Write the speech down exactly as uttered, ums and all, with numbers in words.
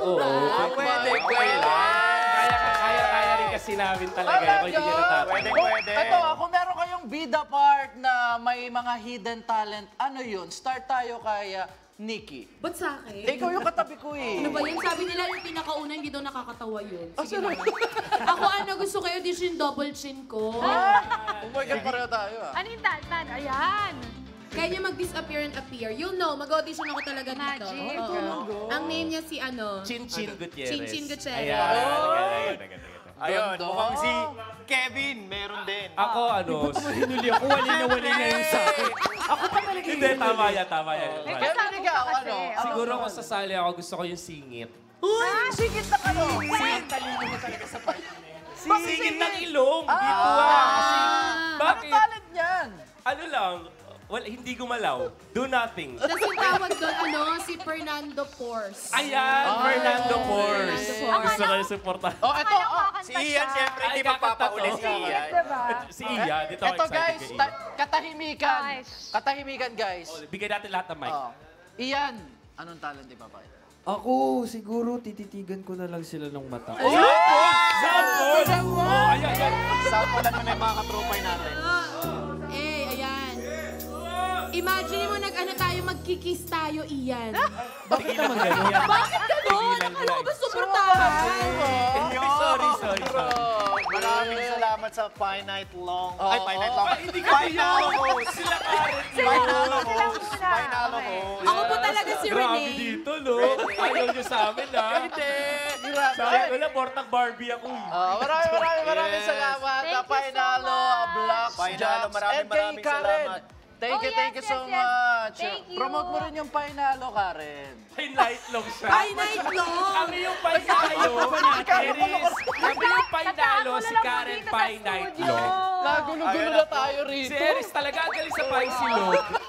Oo. Pwede, pwede. Kaya, kaya, kaya rin kasi namin talaga. Kung hindi nyo natatapos. Pwede, pwede. Ito, kung meron kayong bida part na may mga hidden talent, ano yun? Start tayo kay uh, Nikki. Ba't sa akin? Ikaw yung katabi ko eh. Ano ba yun? Sabi nila yung pinakauna, hindi daw nakakatawa yun. Sige naman. Ako ano, gusto ko audition double chin ko. Oh my God, pareho tayo ah. Ano yung talent? Ayan. Kaya niya mag-disappear and appear. You'll know, mag-audition ako talaga dito. Magic. Oo. Ang name niya si ano? Chin-Chin Gutierrez. Chin-Chin Gutierrez. Ayan, agad, agad, agad. Ayun, Ganda. mukhang si Kevin, meron din. Ako, ano? Hinuli ako, wali na wali na yung sa akin. Ako pa talaga Hindi, tama yan, tama yan. May Kevin, kasama ikaw, ka kasi. ano? Siguro kung sasali ako, gusto ko yung singit. Ah, sigit na ano? Ang talino mo talaga sa part na yan. Singit ng ilong, dito ah. Kasi, Ano bakit? talent niyan? Ano lang, well, hindi gumalaw. Do nothing. Tapos yung tawag doon, ano, si Fernando Force. Ayan, Fernando Force. Fernando Force. Gusto ko yung supportan. Oh, ito, oh. Si Ian, siyempre, Ay, hindi kakanta magpapauli to. si Ian. Diba? Si Iya, dito ako Ito excited guys, kay Iya. ta- katahimikan. Guys. Katahimikan guys. Oh, bigyan natin lahat ng mic. Oh. Iyan, anong talent ipapakita? Ako, siguro tititigan ko na lang sila ng mata. Sample! Sample! Oh, ayan, ayan. Sample lang na yung mga ka-tropie natin. Eh, ayan. Imagine mo nag-ano tayo, magkikiss tayo, Ian. Bakit naman gano'n? Bakit gano'n? Akala ko ba suportahan? Sorry, sorry, sorry. Maraming salamat sa finite long. Ay, finite long. Ay, hindi ka Finalo pinalo. host. Sila Karen. Finalo Sila host. muna. Finalo Okay. host. Ako po talaga si Grabe Renee. dito, no? Ayaw nyo sa amin, ha? Hindi. Sabi ko lang, mortang Barbie ako, eh. Oh, maraming maraming maraming Yes. salamat. Thank you so Pinalo, much. Blocks, Pinalo, Jacks, maraming and kay maraming Karen. salamat. Thank you, Oh, thank yes, you so yes, yes. much. Thank you. Promote mo rin yung Pinalo, Karen. Ay, light long siya. By night long. Kami yung Pinalo. Iris. Kami yung Pinalo, si Karen Pie Night Long. Nagulo-gulo na tayo Si rito. Iris talaga ang galing sa Pie Silog.